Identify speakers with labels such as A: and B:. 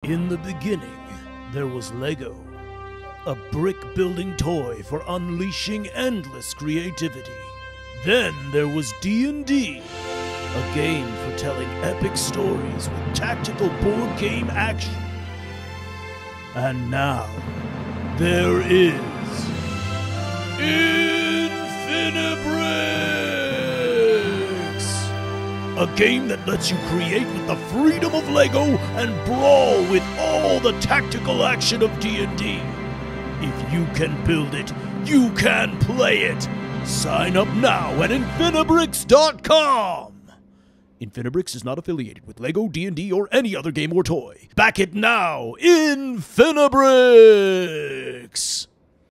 A: In the beginning, there was Lego, a brick-building toy for unleashing endless creativity. Then there was D&D, a game for telling epic stories with tactical board game action. And now, there is InfiniBrix, a game that lets you create with the freedom of Lego and brawl with all the tactical action of D&D. If you can build it, you can play it. Sign up now at InfiniBrix.com. InfiniBrix is not affiliated with Lego, D&D, or any other game or toy. Back it now, InfiniBrix!